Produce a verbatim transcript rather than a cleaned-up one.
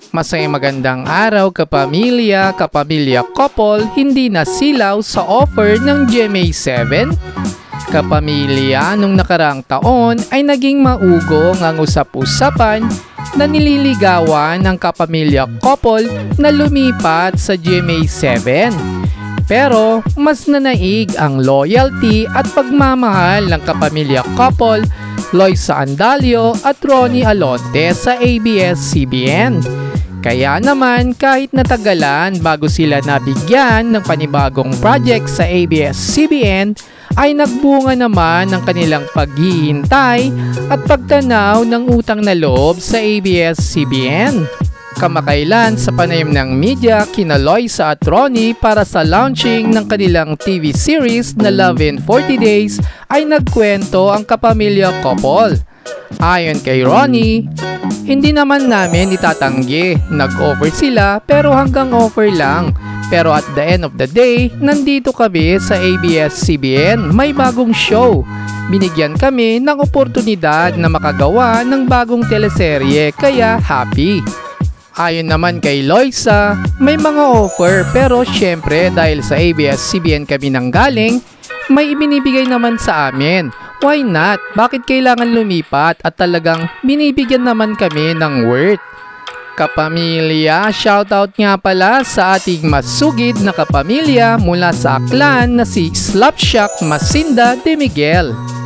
Masayang magandang araw kapamilya, kapamilya couple, hindi nasilaw sa offer ng G M A seven. Kapamilya, nung nakaraang taon ay naging maugong ang usap-usapan na nililigawan ng kapamilya couple na lumipat sa G M A seven. Pero mas nanaig ang loyalty at pagmamahal ng kapamilya couple Loisa Andalio at Ronnie Alonte sa A B S C B N. Kaya naman kahit natagalan bago sila nabigyan ng panibagong project sa A B S C B N ay nagbunga naman ng kanilang paghihintay at pagtanaw ng utang na loob sa A B S C B N. Kamakailan sa panayam ng media kina Loisa at Ronnie para sa launching ng kanilang T V series na Love in forty days ay nagkwento ang kapamilya couple. Ayon kay Ronnie, hindi naman namin itatanggi, nag-offer sila pero hanggang offer lang. Pero at the end of the day, nandito kami sa A B S C B N, may bagong show. Binigyan kami ng oportunidad na makagawa ng bagong teleserye kaya happy. Ayon naman kay Loisa, may mga offer pero syempre dahil sa A B S C B N kami nanggaling, may ibinibigay naman sa amin. Why not? Bakit kailangan lumipat at talagang binibigyan naman kami ng worth? Kapamilya, shoutout nga pala sa ating masugid na kapamilya mula sa Aklan na si Slapshot Masinda de Miguel.